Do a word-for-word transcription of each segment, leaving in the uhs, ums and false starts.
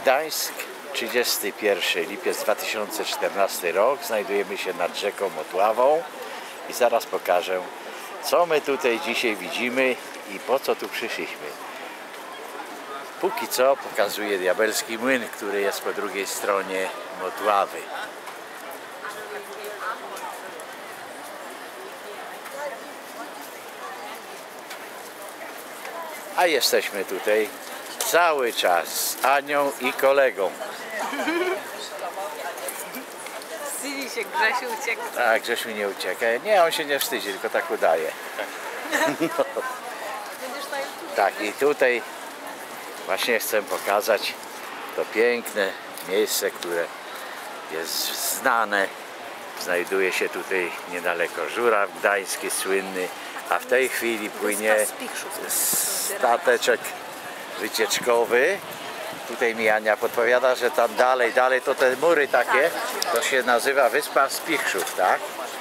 Gdańsk, trzydziesty pierwszy lipiec dwa tysiące czternasty rok. Znajdujemy się nad rzeką Motławą i zaraz pokażę, co my tutaj dzisiaj widzimy i po co tu przyszliśmy. Póki co pokazuję Diabelski Młyn, który jest po drugiej stronie Motławy. A jesteśmy tutaj cały czas z Anią i kolegą. Wstydzi się, Grzesiu ucieka. A Grzesiu nie ucieka. Nie, on się nie wstydzi, tylko tak udaje. No. Tak, i tutaj właśnie chcę pokazać to piękne miejsce, które jest znane. Znajduje się tutaj niedaleko Żuraw Gdański słynny, a w tej chwili płynie stateczek wycieczkowy. Tutaj mi Ania podpowiada, że tam dalej, dalej to te mury takie, to się nazywa Wyspa Spichrzów, tak?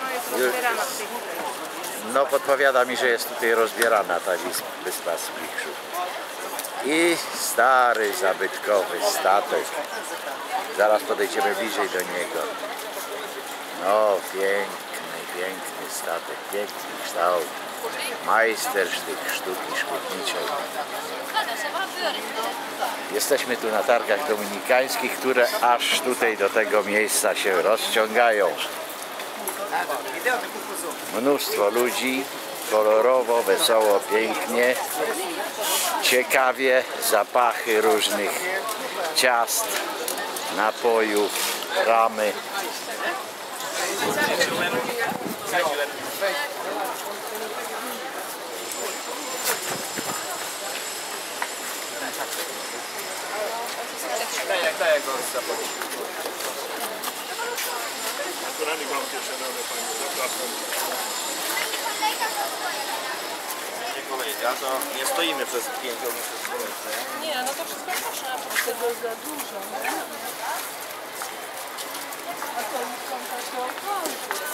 No podpowiada mi, że jest tutaj rozbierana ta Wyspa Spichrzów. I stary, zabytkowy statek. Zaraz podejdziemy bliżej do niego. No, piękny, piękny statek, piękny kształt. Majstersztyk sztuki szkutniczej. Jesteśmy tu na targach dominikańskich, które aż tutaj do tego miejsca się rozciągają. Mnóstwo ludzi, kolorowo, wesoło, pięknie, ciekawie, zapachy różnych ciast, napojów, ramy. Daję go zapowiedź. Naturalnie mam kieszenowe, Pani, zapraszam. Nie kolejka, to nie stoimy przez pięć godzin przez kolejkę. Nie, no to wszystko można, bo tego za dużo. A to kąta się okrąży.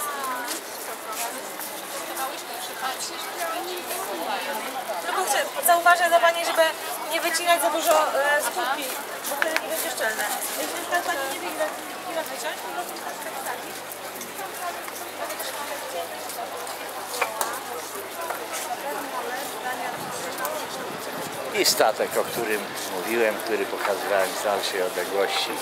No bo chcę zauważyć za Pani, żeby nie wycinać za dużo e, skórki, bo wtedy nie będzie szczelne. Jeśli na przykład Pani nie wie ile, ile wyciąć, to robić tak taki. I statek, o którym mówiłem, który pokazywałem z dalszej odległości.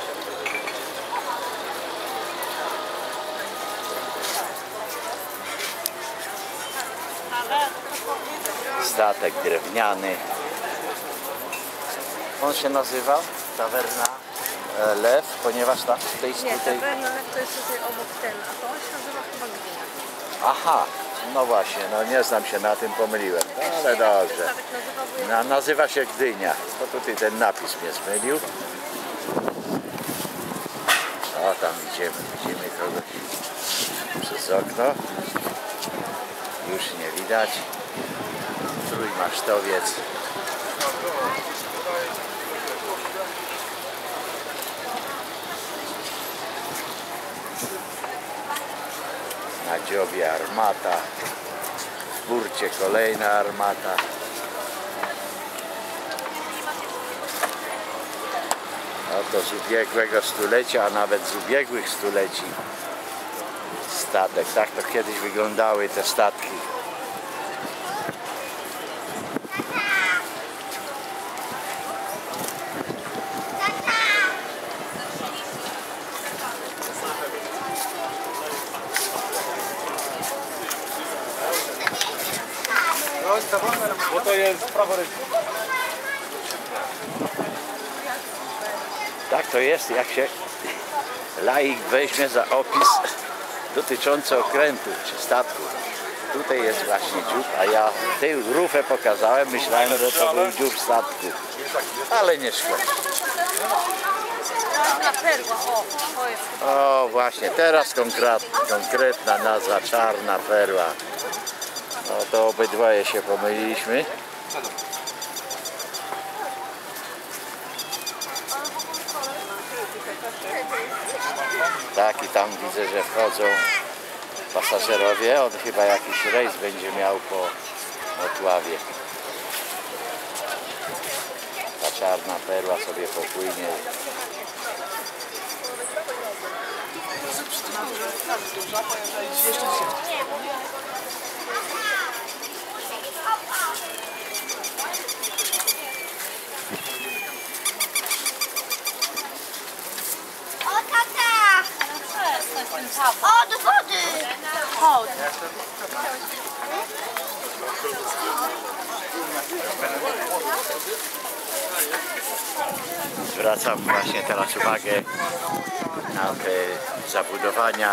Statek drewniany. On się nazywał Tawerna Lew, ponieważ ta, w tej Nie, tutaj... Tawerna Lew to jest tutaj obok ten, a to on się nazywa chyba Gdynia. Aha, no właśnie, no nie znam się na tym, pomyliłem, no, ale dobrze. Na, nazywa się Gdynia, to tutaj ten napis mnie zmylił. O, tam idziemy, widzimy kogoś przez okno. Już nie widać. Trójmasztowiec. Na dziobie armata. W burcie kolejna armata. Oto z ubiegłego stulecia, a nawet z ubiegłych stuleci statek. Tak to kiedyś wyglądały te statki. Bo to jest prawo ręki. Tak to jest, jak się laik weźmie za opis dotyczący okrętów czy statków. Tutaj jest właśnie dziób, a ja tę rufę pokazałem, myślałem, że to był dziób statku, ale nie szkodzi. O właśnie, teraz konkret, konkretna nazwa, czarna perła. No to obydwoje się pomyliliśmy. Tak, i tam widzę, że wchodzą pasażerowie. On chyba jakiś rejs będzie miał po Motławie. czarna perła sobie popłynie. O tata! O, do wody! Chodź. Zwracam właśnie teraz uwagę na te zabudowania.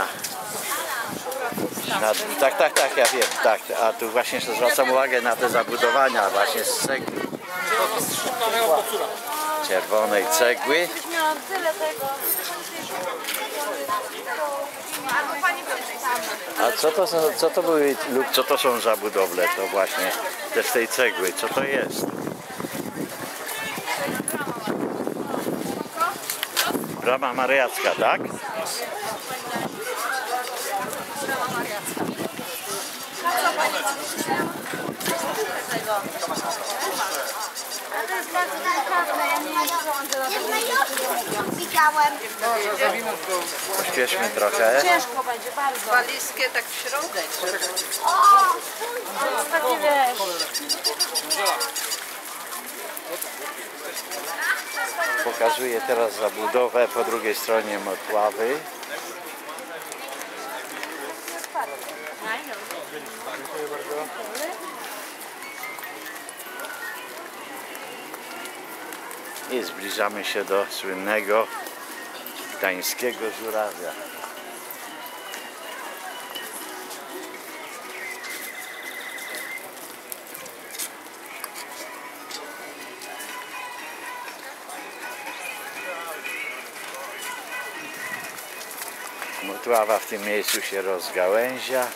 Na, tak, tak, tak, ja wiem, tak, a tu właśnie zwracam uwagę na te zabudowania właśnie z cegły. Czerwonej cegły. Miałam tyle tego. Albo pani A co to, są, co to były lub co to są za budowle? To właśnie te z tej cegły. Co to jest? Brama Mariacka, tak? Ale to jest bardzo delikatne, ja nie sądzę na to. Widziałem. Pośpieszmy trochę. ciężko będzie, bardzo. Walizkie tak w środek. To jest takie, wiesz, Pokazuję teraz zabudowę po drugiej stronie Motławy. I zbliżamy się do słynnego gdańskiego żurawia. Motława w tym miejscu się rozgałęzia.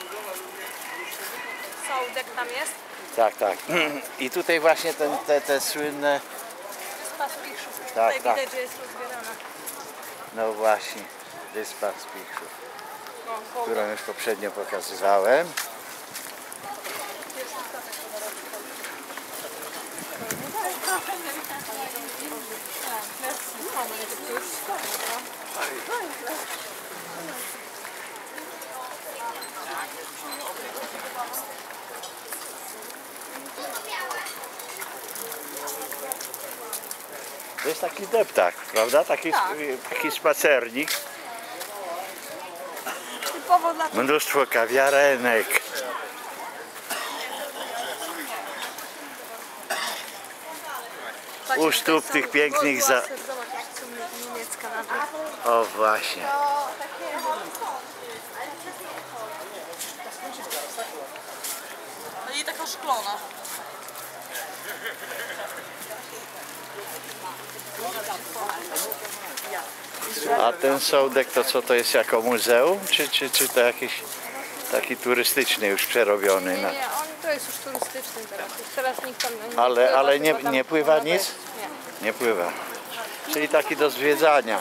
sołdek tam jest. Tak, tak. I tutaj właśnie ten, te, te słynne... Spas Pichrzów. Tak, Tutaj tak. widać, że jest rozbierana. No właśnie, wyspa Spichrzów, No, woda. którą już poprzednio pokazywałem. To jest taki deptak, prawda? Taki, Tak. taki spacernik. Typowo dla Mnóstwo kawiarenek. U stóp tych pięknych za... Zobacz, co niemiecka na dół. O właśnie. No i taka szklona. A ten sołdek to co to jest, jako muzeum? Czy, czy, czy to jakiś taki turystyczny już przerobiony? Na... Nie, on to jest już turystyczny teraz. Już teraz nikt tam nie Ale, pływa, ale nie, tylko tam nie pływa można nic? wejść. Nie. Nie pływa. Czyli taki do zwiedzania.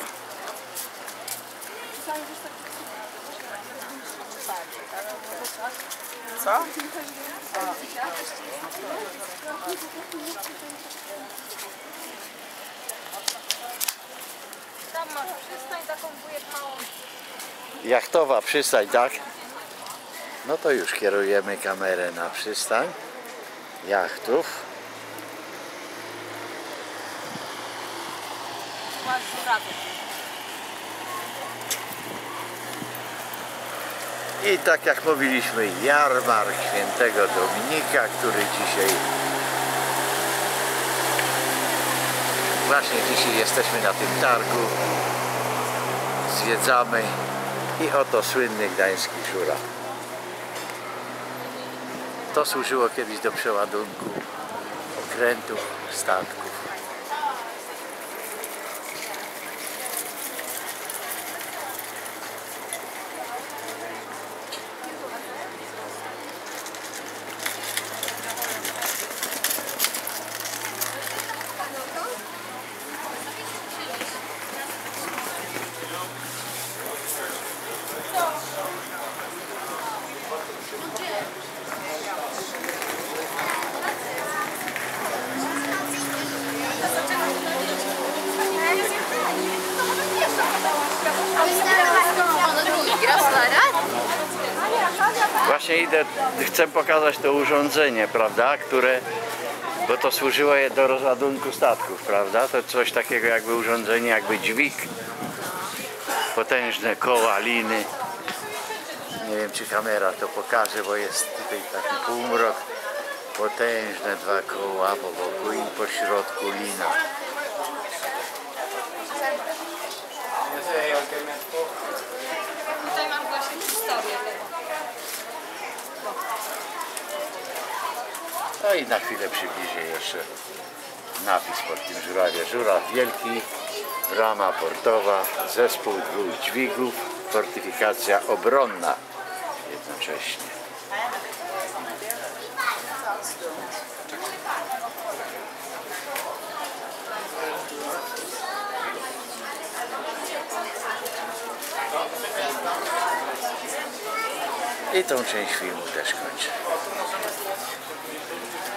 Co? Tam masz przystań taką wujek małą. Jachtowa przystań, tak? No to już kierujemy kamerę na przystań jachtów. Masz żurawie. I tak jak mówiliśmy, jarmark Świętego Dominika, który dzisiaj... Właśnie dzisiaj jesteśmy na tym targu. Zwiedzamy i oto słynny gdański żuraw. To służyło kiedyś do przeładunku okrętów, statków. Właśnie idę, chcę pokazać to urządzenie, prawda, które, bo to służyło je do rozładunku statków, prawda, to coś takiego jakby urządzenie, jakby dźwig, potężne koła, liny. Nie wiem, czy kamera to pokaże, bo jest tutaj taki półmrok, potężne dwa koła po boku i po środku lina. Tutaj mam właśnie historię tego. No i na chwilę przybliżę jeszcze napis pod tym żurawie. Żuraw wielki, brama portowa, zespół dwóch dźwigów, fortyfikacja obronna jednocześnie. I tą część filmu też kończę.